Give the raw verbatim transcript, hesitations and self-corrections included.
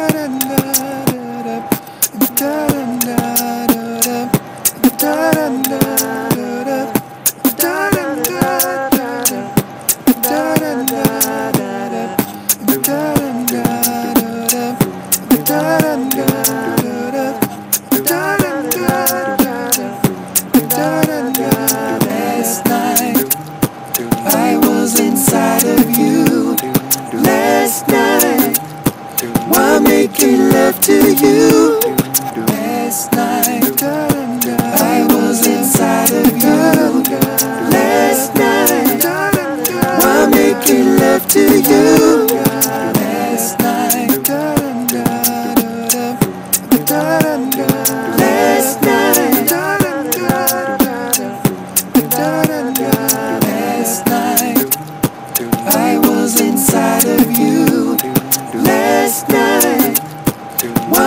Last night I was inside of you. Last night while making love to you. Last night I was inside of you. Last night while making love to you. Last night Last night Last night I was inside of you. Last night